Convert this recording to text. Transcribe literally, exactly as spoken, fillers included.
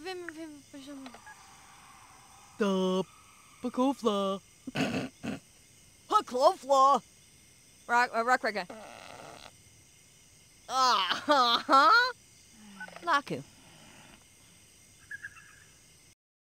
vem, vem, vem. Da, 𝕵𝖍𝖊𝖓. 𝕵𝖍𝖊𝖓. Rock, uh, rock, rock. Ah, ha, ha. Laku.